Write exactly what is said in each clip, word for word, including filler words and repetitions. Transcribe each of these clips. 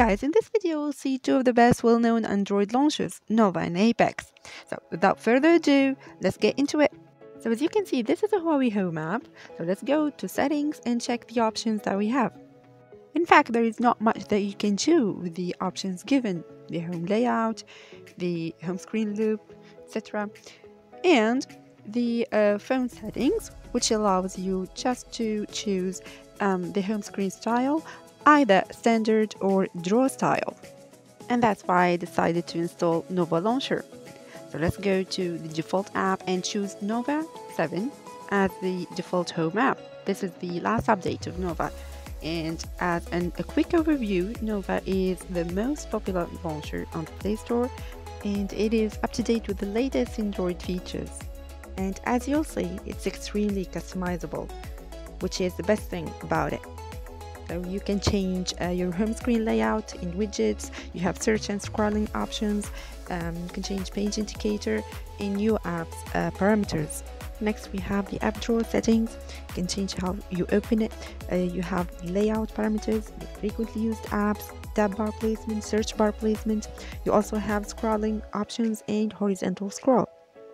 guys, in this video we'll see two of the best well-known Android launchers, Nova and Apex. So without further ado, let's get into it. So as you can see, this is a Huawei Home app. So let's go to settings and check the options that we have. In fact, there is not much that you can do with the options given: the home layout, the home screen loop, et cetera, and the uh, phone settings, which allows you just to choose um, the home screen style, either standard or draw style. And that's why I decided to install Nova Launcher. So let's go to the default app and choose Nova seven as the default home app. This is the last update of Nova. And as an, a quick overview, Nova is the most popular launcher on the Play Store, and it is up to date with the latest Android features. And as you'll see, it's extremely customizable, which is the best thing about it. So you can change uh, your home screen layout in widgets, you have search and scrolling options, um, you can change page indicator and new apps uh, parameters. Next we have the app drawer settings. You can change how you open it. Uh, you have layout parameters, frequently used apps, tab bar placement, search bar placement. You also have scrolling options and horizontal scroll.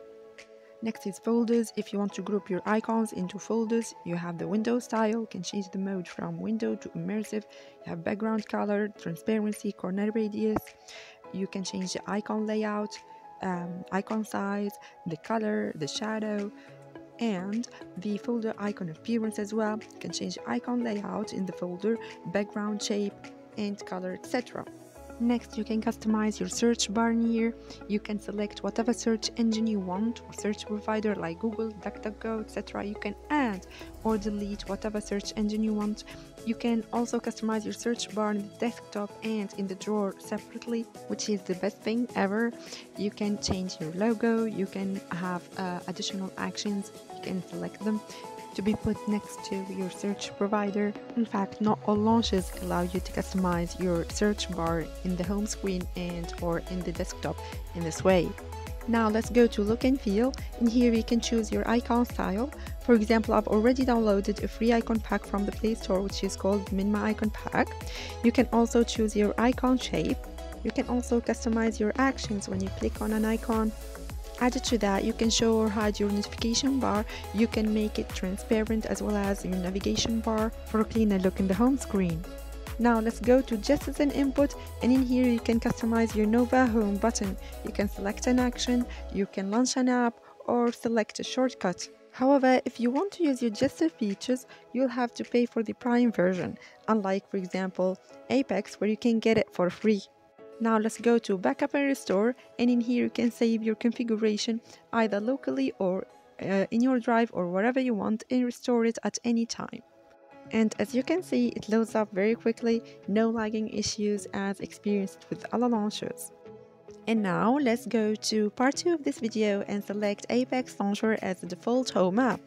Next is folders. If you want to group your icons into folders, you have the window style. You can change the mode from window to immersive. You have background color, transparency, corner radius. You can change the icon layout, um, icon size, the color, the shadow, and the folder icon appearance as well. You can change the icon layout in the folder, background shape, and color, et cetera. Next, you can customize your search bar here. You can select whatever search engine you want, or search provider like Google, DuckDuckGo, et cetera. You can add or delete whatever search engine you want. You can also customize your search bar in the desktop and in the drawer separately, which is the best thing ever. You can change your logo. You can have uh, additional actions. You can select them to be put next to your search provider. In fact, not all launchers allow you to customize your search bar in the home screen and or in the desktop in this way. Now let's go to look and feel. In here you can choose your icon style. For example, I've already downloaded a free icon pack from the Play Store, which is called Minma Icon Pack. You can also choose your icon shape. You can also customize your actions when you click on an icon. Added to that, you can show or hide your notification bar. You can make it transparent as well as your navigation bar for a cleaner look in the home screen. Now let's go to just as an input, and in here you can customize your Nova Home button. You can select an action, you can launch an app, or select a shortcut. However, if you want to use your gesture features, you'll have to pay for the Prime version, unlike, for example, Apex, where you can get it for free. Now let's go to backup and restore, and in here you can save your configuration either locally or uh, in your drive or wherever you want, and restore it at any time. And as you can see, it loads up very quickly, no lagging issues as experienced with other launchers. And now let's go to part two of this video and select Apex Launcher as the default home app.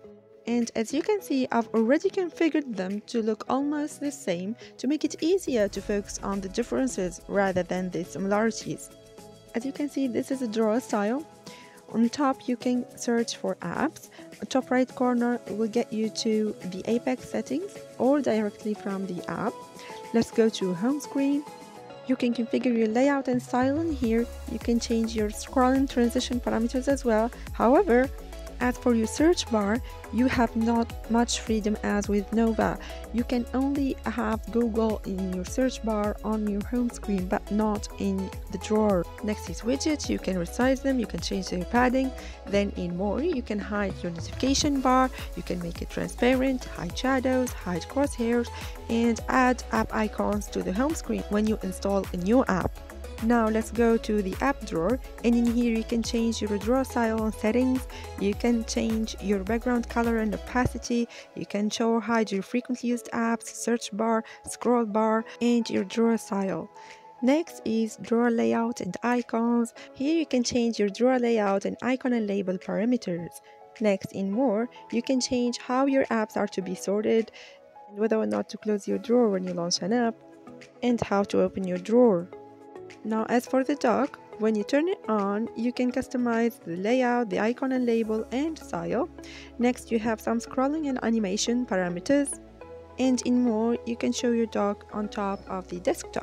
And as you can see, I've already configured them to look almost the same to make it easier to focus on the differences rather than the similarities. As you can see, this is a drawer style. On top you can search for apps. The top right corner will get you to the Apex settings or directly from the app. Let's go to home screen. You can configure your layout and style in here. You can change your scrolling transition parameters as well. However, as for your search bar, you have not much freedom as with Nova. You can only have Google in your search bar on your home screen, but not in the drawer. Next is widgets. You can resize them, you can change their padding. Then in more, you can hide your notification bar, you can make it transparent, hide shadows, hide crosshairs, and add app icons to the home screen when you install a new app. Now let's go to the app drawer, and in here you can change your drawer style and settings. You can change your background color and opacity. You can show or hide your frequently used apps, search bar, scroll bar, and your drawer style. Next is drawer layout and icons. Here you can change your drawer layout and icon and label parameters. Next, in more, you can change how your apps are to be sorted, and whether or not to close your drawer when you launch an app, and how to open your drawer. Now as for the dock, when you turn it on, you can customize the layout, the icon and label, and style. Next you have some scrolling and animation parameters, and in more you can show your dock on top of the desktop.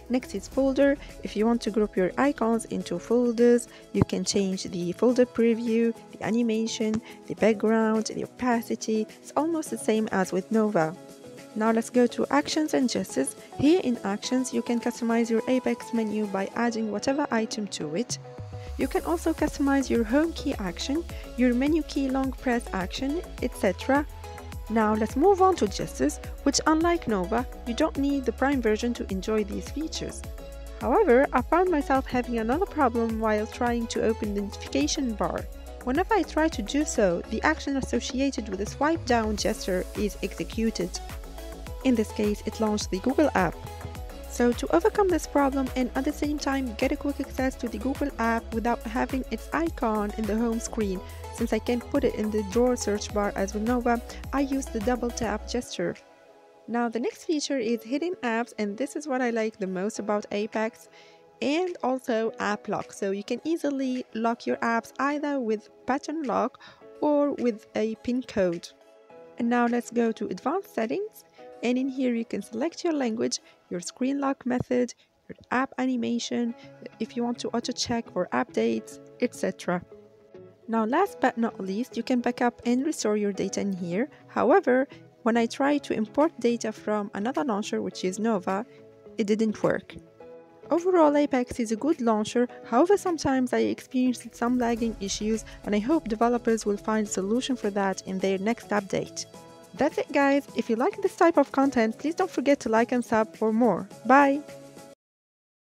Next is folder. If you want to group your icons into folders, you can change the folder preview, the animation, the background, the opacity. It's almost the same as with Nova. Now let's go to Actions and Gestures. Here in Actions, you can customize your Apex menu by adding whatever item to it. You can also customize your home key action, your menu key long press action, et cetera. Now let's move on to Gestures, which unlike Nova, you don't need the Prime version to enjoy these features. However, I found myself having another problem while trying to open the notification bar. Whenever I try to do so, the action associated with the swipe down gesture is executed. In this case, it launched the Google app. So to overcome this problem and at the same time get a quick access to the Google app without having its icon in the home screen, since I can't put it in the drawer search bar as with Nova, I use the double tap gesture. Now the next feature is hidden apps, and this is what I like the most about Apex, and also app lock. So you can easily lock your apps either with pattern lock or with a pin code. And now let's go to advanced settings. And in here you can select your language, your screen lock method, your app animation, if you want to auto check for updates, et cetera. Now last but not least, you can backup and restore your data in here. However, when I tried to import data from another launcher, which is Nova, it didn't work. Overall, Apex is a good launcher. However, sometimes I experienced some lagging issues, and I hope developers will find a solution for that in their next update. That's it, guys. If you like this type of content, please don't forget to like and sub for more. Bye!